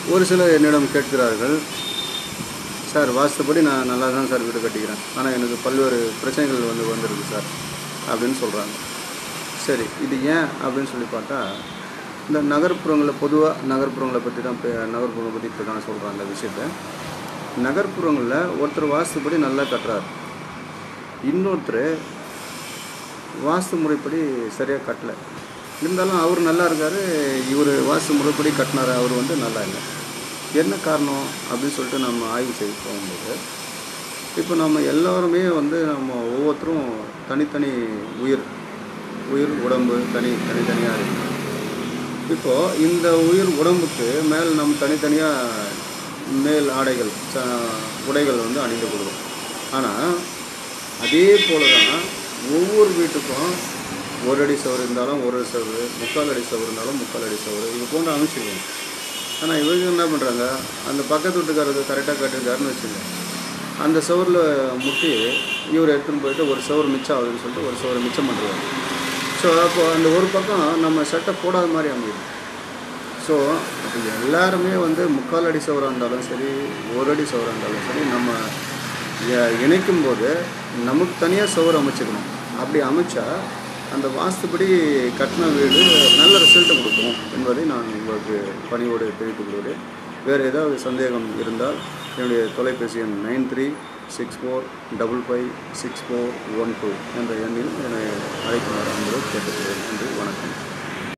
ஒரு சிலர் என்னிடம் கேட்கிறார்கள், சார் வாஸ்துப்படி நான் நல்லா தான் சார் வீடு கட்டிக்கிறேன், ஆனால் எனக்கு பல்வேறு பிரச்சனைகள் வந்துருக்கு சார் அப்படின்னு சொல்கிறாங்க. சரி, இது ஏன் அப்படின்னு சொல்லி பார்த்தா, இந்த நகர்ப்புறங்களை பொதுவாக நகர்ப்புறங்களை பற்றி தான் நகர்ப்புறங்களை பற்றி இப்போ தான் சொல்கிறேன். அந்த விஷயத்தை நகர்ப்புறங்களில் ஒருத்தர் வாஸ்துப்படி நல்லா கட்டுறார், இன்னொருத்தர் வாஸ்து முறைப்படி சரியாக கட்டலை. இருந்தாலும் அவர் நல்லா இருக்கார், இவர் வாஸ்து முறைப்படி கட்டினார், அவர் நல்லா இல்லை. என்ன காரணம் அப்படின்னு சொல்லிட்டு நம்ம ஆய்வு செய்ய போகும்போது, இப்போ நம்ம எல்லோருமே நம்ம ஒவ்வொருத்தரும் தனித்தனி உயிர் உடம்பு தனித்தனியாக இருக்குது. இப்போது இந்த உயிர் உடம்புக்கு மேல் நம்ம தனித்தனியாக மேல் உடைகள் அணிந்து கொள்வோம். ஆனால் அதே போல தான் ஒவ்வொரு வீட்டுக்கும் ஒரு அடி சவறு இருந்தாலும் ஒரு சவறு, 3/4 அடி சவறு இருந்தாலும் 3/4 அடி சவறு, இது போன்று அமைச்சிருக்கோம். ஆனால் இவங்க என்ன பண்ணுறாங்க, அந்த பக்கத்து வீட்டுக்காரருக்கு கரெக்டாக கட்டிருக்காருன்னு வச்சுக்கோங்க, அந்த சவரில் முட்டி இவர் எடுத்துன்னு போயிட்டு ஒரு சவறு மிச்சம் ஆகுதுன்னு சொல்லிட்டு ஒரு சவரை மிச்சம் பண்ணுறாங்க. ஸோ அப்போ அந்த ஒரு பக்கம் நம்ம சட்டை போடாத மாதிரி அமையுது. ஸோ அப்போ எல்லாருமே 3/4 அடி சவராக இருந்தாலும் சரி, ஒரு அடி சவராக இருந்தாலும் சரி, நம்ம இணைக்கும் போது நமக்கு தனியாக சவறு அமைச்சிக்கணும். அப்படி அமைச்சா அந்த வாஸ்துப்படி கட்டின வீடு நல்ல ரிசல்ட்டை கொடுக்கும் என்பதை நான் உங்களுக்கு பணியோடு தெரிவித்துக் கொள்கிறேன். வேறு ஏதாவது சந்தேகம் இருந்தால் என்னுடைய தொலைபேசி எண் 9364556412 என்ற எண்ணில் என்னை அழைக்குமாறு கேட்டுக்கொள்கிறேன். நன்றி, வணக்கம்.